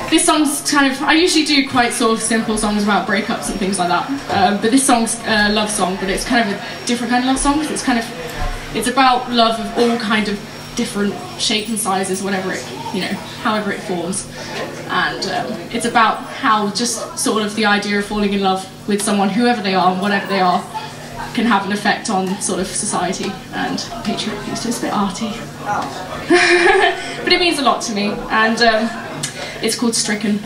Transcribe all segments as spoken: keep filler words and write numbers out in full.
this song's kind of, I usually do quite sort of simple songs about breakups and things like that, um, but this song's a love song, but it's kind of a different kind of love song, because it's kind of, it's about love of all kind of different shapes and sizes, whatever it, you know, however it forms. And um, it's about how just sort of the idea of falling in love with someone, whoever they are and whatever they are, can have an effect on sort of society and patriarchy, so it's a bit arty. But it means a lot to me, and um, it's called Stricken.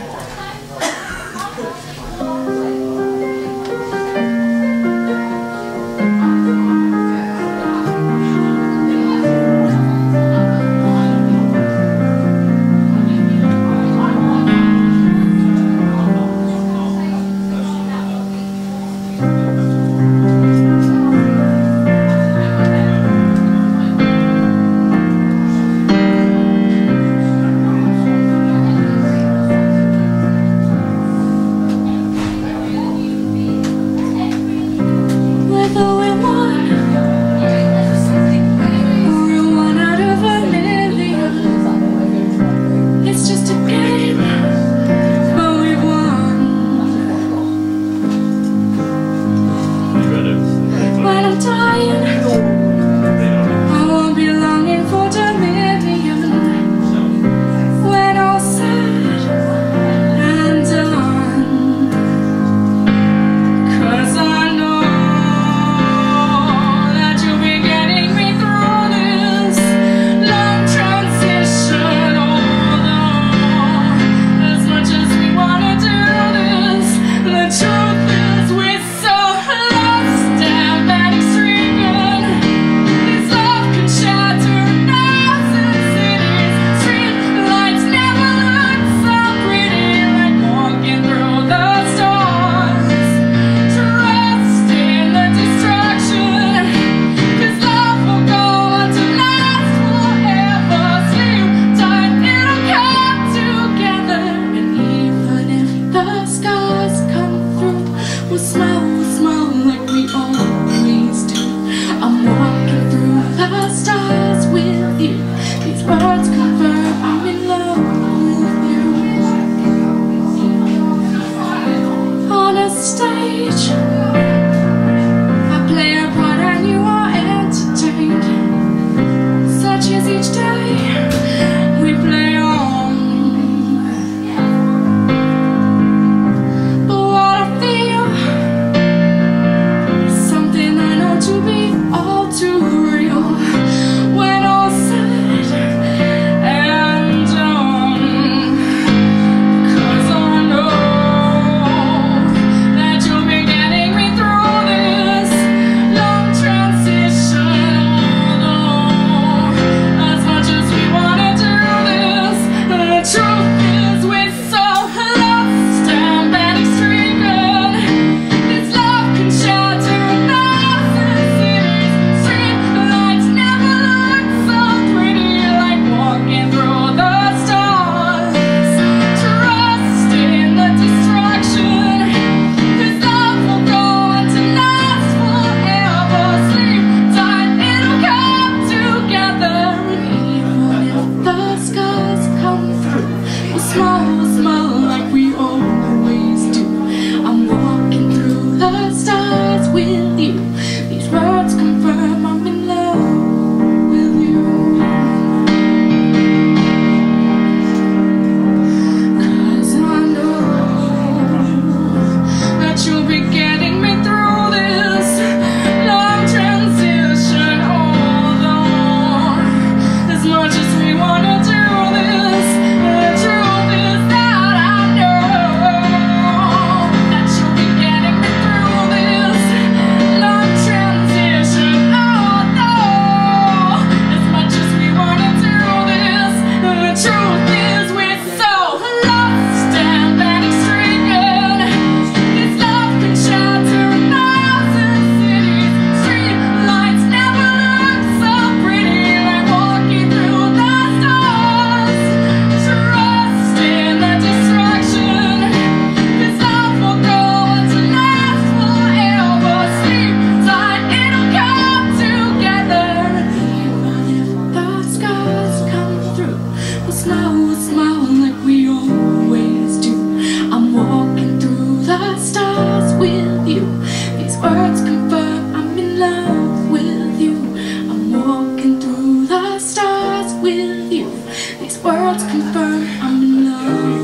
Fitzgeralds confirm I'm in love.